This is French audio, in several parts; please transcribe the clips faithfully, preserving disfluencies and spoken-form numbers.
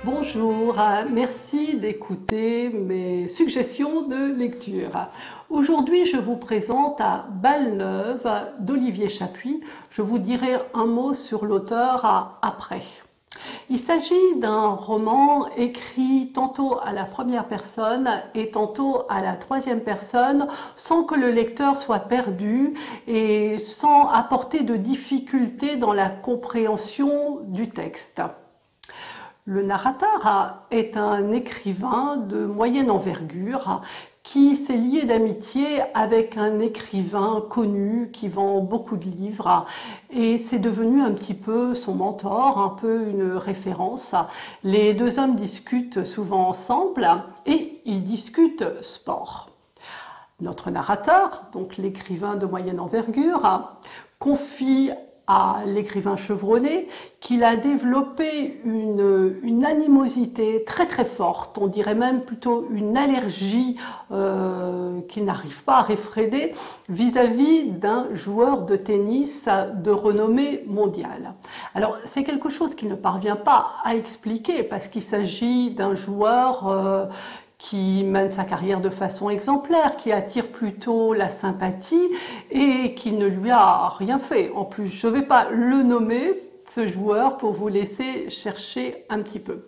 Bonjour, merci d'écouter mes suggestions de lecture. Aujourd'hui, je vous présente à Balles-Neuves d'Olivier Chapuis. Je vous dirai un mot sur l'auteur après. Il s'agit d'un roman écrit tantôt à la première personne et tantôt à la troisième personne sans que le lecteur soit perdu et sans apporter de difficultés dans la compréhension du texte. Le narrateur est un écrivain de moyenne envergure qui s'est lié d'amitié avec un écrivain connu qui vend beaucoup de livres et c'est devenu un petit peu son mentor, un peu une référence. Les deux hommes discutent souvent ensemble et ils discutent sport. Notre narrateur, donc l'écrivain de moyenne envergure, confie à l'écrivain chevronné qu'il a développé une, une animosité très très forte, on dirait même plutôt une allergie euh, qu'il n'arrive pas à réfréner vis-à-vis d'un joueur de tennis de renommée mondiale. Alors c'est quelque chose qu'il ne parvient pas à expliquer parce qu'il s'agit d'un joueur euh, qui mène sa carrière de façon exemplaire, qui attire plutôt la sympathie et qui ne lui a rien fait. En plus, je ne vais pas le nommer, ce joueur, pour vous laisser chercher un petit peu.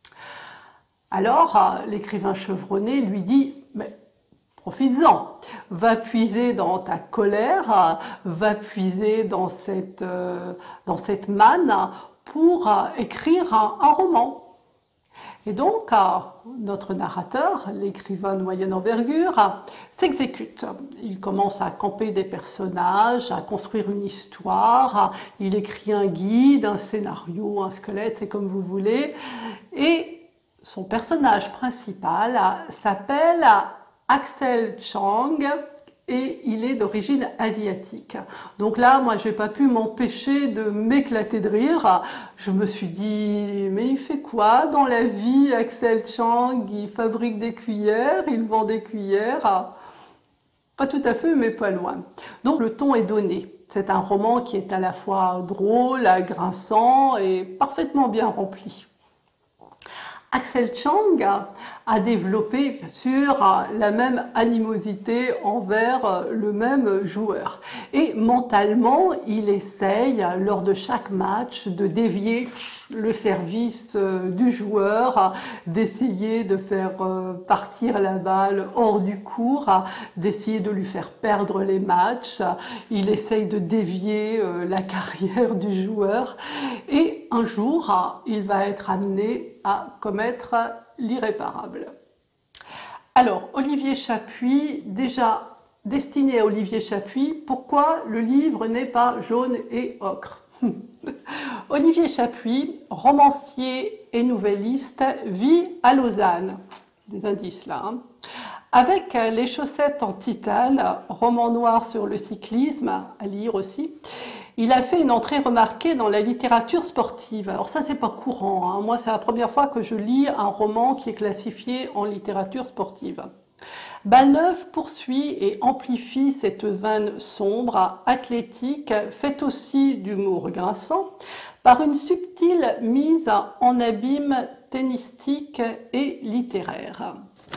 Alors, l'écrivain chevronné lui dit « mais profites-en, va puiser dans ta colère, va puiser dans cette, euh, dans cette manne pour euh, écrire un, un roman ». Et donc, notre narrateur, l'écrivain de moyenne envergure, s'exécute. Il commence à camper des personnages, à construire une histoire, il écrit un guide, un scénario, un squelette, c'est comme vous voulez. Et son personnage principal s'appelle Axel Chang et il est d'origine asiatique. Donc là, moi, je n'ai pas pu m'empêcher de m'éclater de rire. Je me suis dit, mais il fait quoi dans la vie, Axel Chang? Il fabrique des cuillères, il vend des cuillères. Pas tout à fait, mais pas loin. Donc le ton est donné. C'est un roman qui est à la fois drôle, grinçant et parfaitement bien rempli. Axel Chang a développé, bien sûr, la même animosité envers le même joueur. Et mentalement, il essaye, lors de chaque match, de dévier le service du joueur, d'essayer de faire partir la balle hors du court, d'essayer de lui faire perdre les matchs. Il essaye de dévier la carrière du joueur. Et un jour, il va être amené à commettre l'irréparable. Alors, Olivier Chapuis, déjà destiné à Olivier Chapuis, pourquoi le livre n'est pas jaune et ocre? Olivier Chapuis, romancier et nouvelliste, vit à Lausanne. Des indices là. Hein. Avec Les chaussettes en titane, roman noir sur le cyclisme, à lire aussi, il a fait une entrée remarquée dans la littérature sportive. Alors ça, c'est pas courant. Hein. Moi, c'est la première fois que je lis un roman qui est classifié en littérature sportive. Balles-Neuves poursuit et amplifie cette veine sombre, athlétique, faite aussi d'humour grinçant, par une subtile mise en abîme tennistique et littéraire.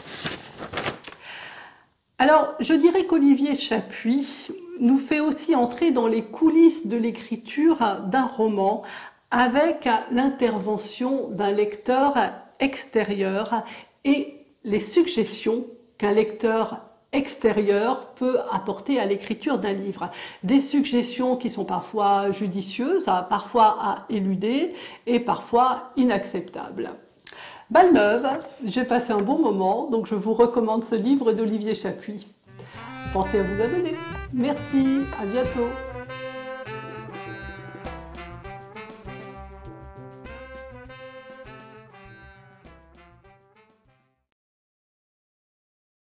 Alors, je dirais qu'Olivier Chapuis nous fait aussi entrer dans les coulisses de l'écriture d'un roman avec l'intervention d'un lecteur extérieur et les suggestions qu'un lecteur extérieur peut apporter à l'écriture d'un livre. Des suggestions qui sont parfois judicieuses, parfois à éluder et parfois inacceptables. Balles-Neuves, j'ai passé un bon moment, donc je vous recommande ce livre d'Olivier Chapuis. Pensez à vous abonner. Merci, à bientôt.